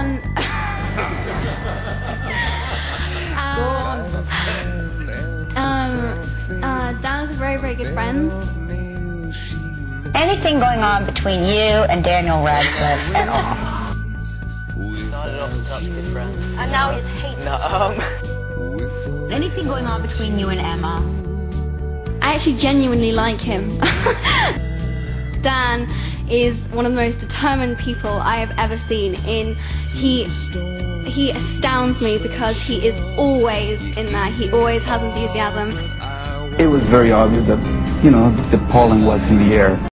Dan. Dan is a very, very good friend. Anything going on between you and Daniel Radcliffe at all? Started off such good friends. And now he's hating. No, Anything going on between you and Emma? I actually genuinely like him. Dan is one of the most determined people I have ever seen. He astounds me because he is always in there. He always has enthusiasm. It was very obvious that, you know, the pollen was in the air.